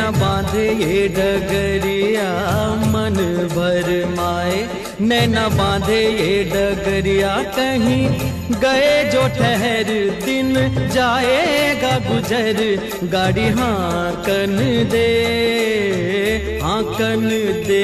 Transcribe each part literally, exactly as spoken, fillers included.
नैना बांधे ये डगरिया मन भर माए, नैना बांधे ये डगरिया कहीं गए जो ठहर दिन जाएगा गुजर, गाड़ी हाँकन दे हाँकन दे।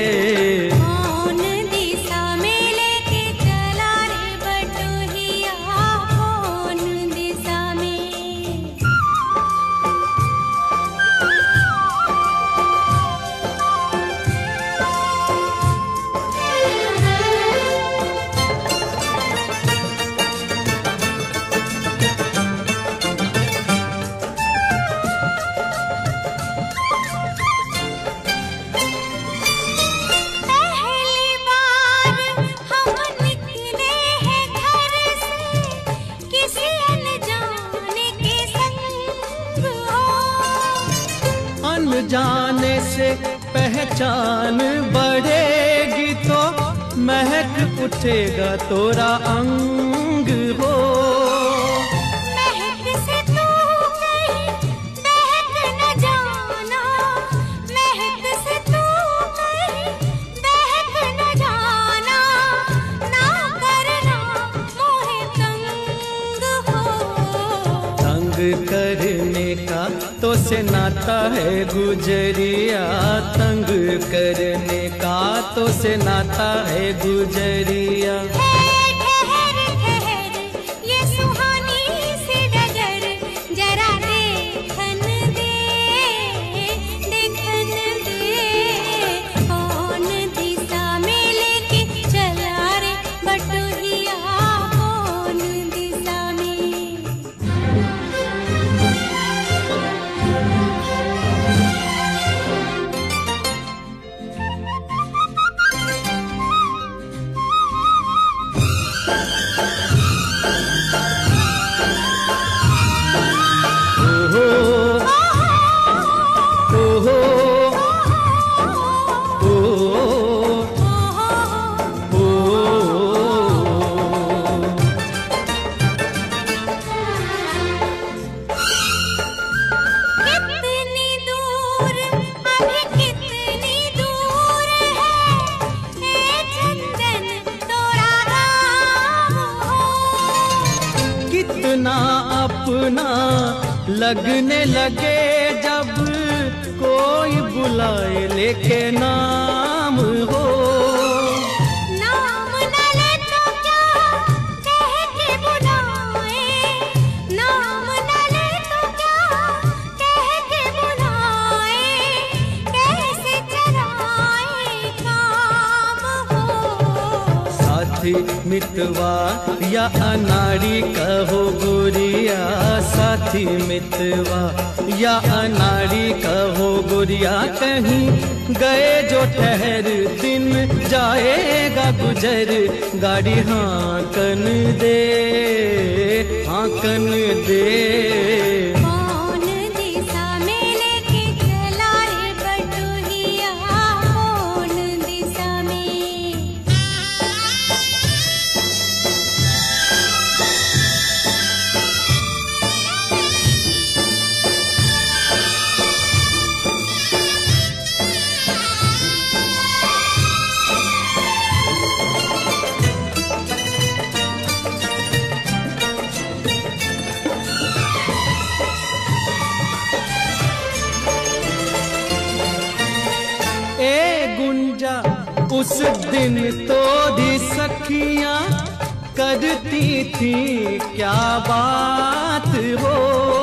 जाने से पहचान बढ़ेगी तो महक उठेगा तोरा अंग हो। महक से तू कहीं बहक न जाना, महक से तू कहीं बहक न जाना, ना करना मोहे तंग हो। तंग करने का तो से नाता है गुजरिया, तंग करने का तो से नाता है गुजरिया। ठहर ठहर ये सुहानी सी डगर, जरा देखन दे देखन दे। कौन दिशा में लेके चला रे बटोहिया, कौन दिशा में। कितना अपना लगने लगे जब कोई बुलाए लेके नाम हो। नाम न ले तो क्या कह के बुलाए, नाम न ले तो क्या कह के बुलाए, कैसे चलाए काम हो। साथी मितवा या अनाड़ी कहो गुरिया, साथी मितवा या अनाड़ी कहो गुरिया, कहीं गए जो ठहर दिन जाएगा गुजर, गाड़ी हाँकन दे हाँकन दे। कौन दिशा में लेके चला रे बटोहिया, कौन दिशा में। ए गुंजा उस दिन तो दी सखियां करती थी क्या बात हो।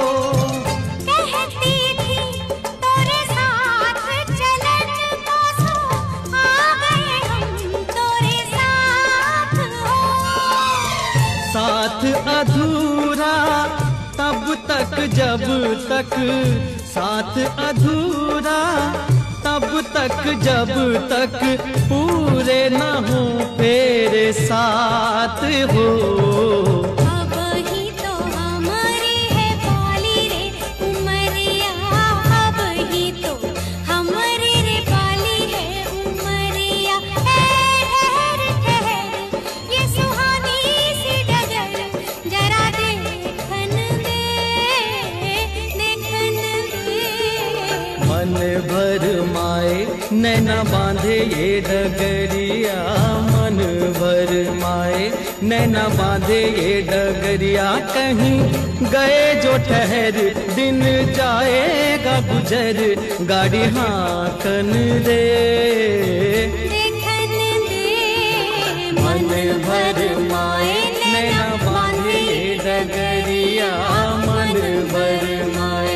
कहती थी तोरे साथ चलन को सो, आ गए हम तोरे साथ हो। साथ अधूरा तब तक जब तक, साथ अधूरा तब तक जब तक पूरे न हो तेरे साथ हो। अब ही तो हमारी है पाली रे उमरिया, अब ही तो हमारी रे पाली है उमरिया। ठहर ठहर ये सुहानी सी डगर, जरा देखन दे देखन दे। मन नैना बांधे ये डगरिया मन भर माए, नैना बांधे ये डगरिया कहीं गए जो ठहर, दिन जाएगा गुजर गाड़ी हाकन दे, देखन दे मन भर माए, नैना बांधे ये डगरिया मन भर माए।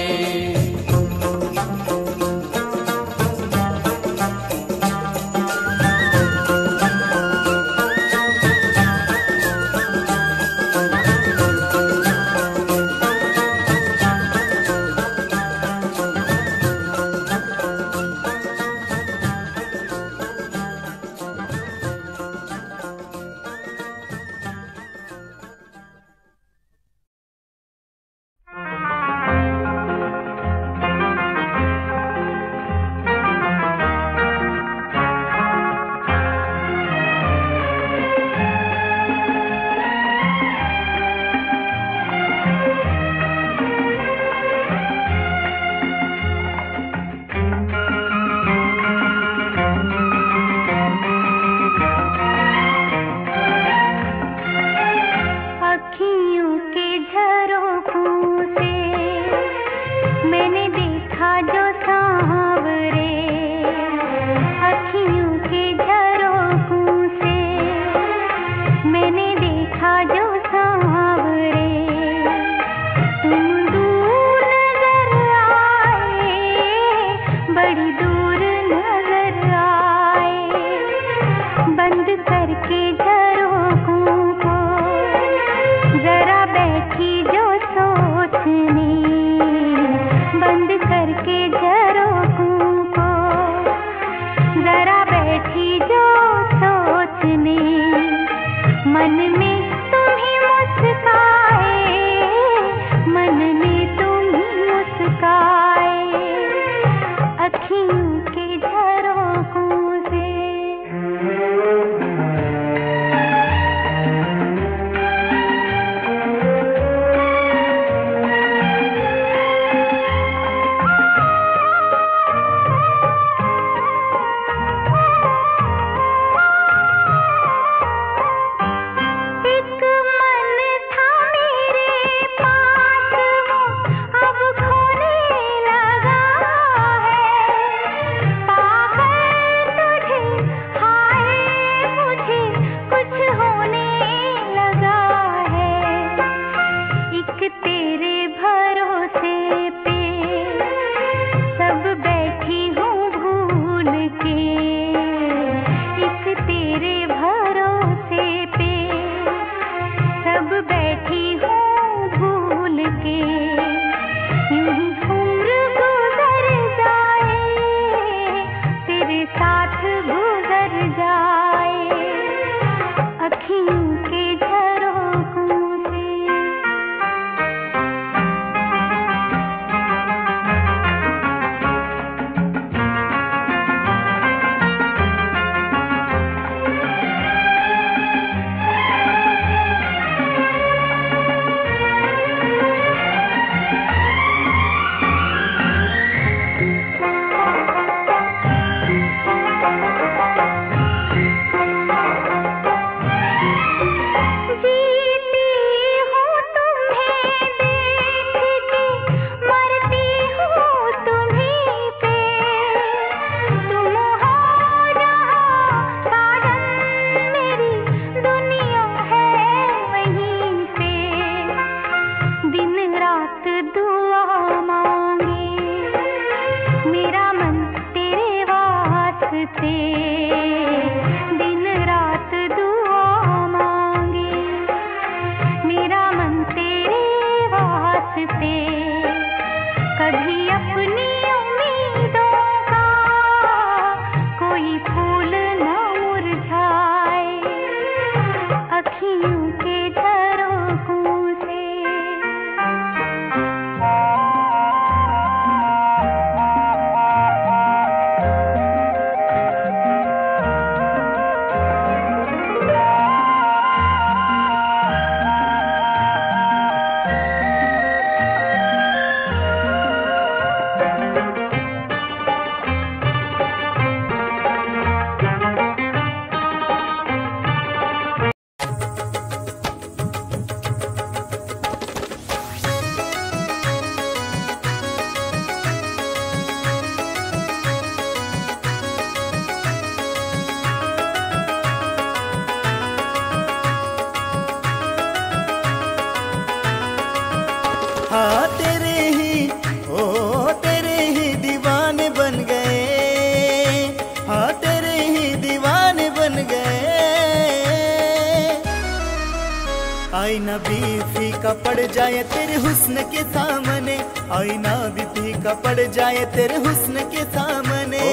आईना भी फीका पड़ जाए तेरे हुस्न के सामने, आईना भी फीका पड़ जाए तेरे हुस्न के सामने।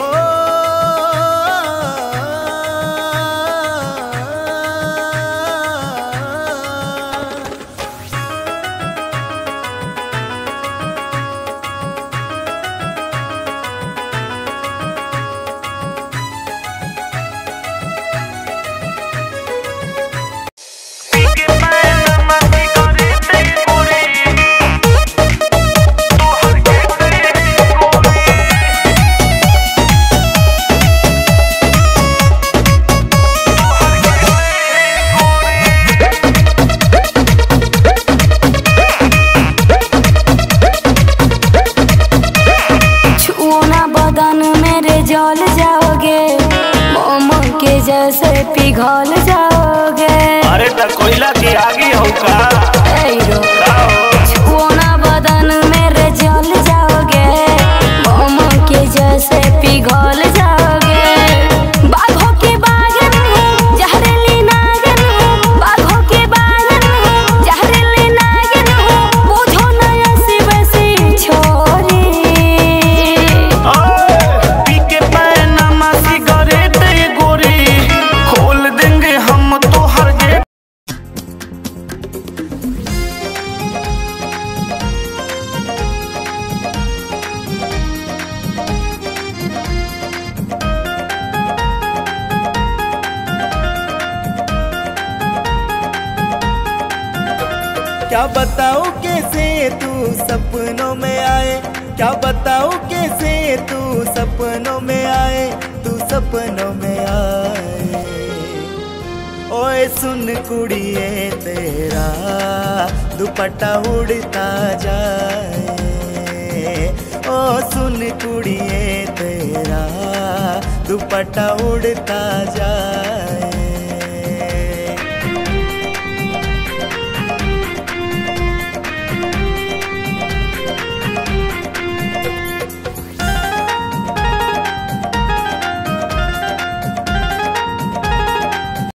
जल जाओगे मोमो के जैसे पिघल जाओगे। अरे त कोयला की आगी हो का छुओ ना बदन मेरे जल जाओगे मोमो के जैसे पिघल जाओगे। बाघों के बागन हूँ जहरीली नागिन हूँ, बाघों के बागन हूँ जहरीली नागिन हूँ, बुझो ना ऐसी वैसी छोरी। क्या बताऊँ कैसे तू सपनों में आए, क्या बताऊँ कैसे तू सपनों में आए, तू सपनों में आए। ओए सुन कुड़िए तेरा दुपट्टा उड़ता जाए, ओ सुन कुड़िए तेरा दुपट्टा उड़ता जाए।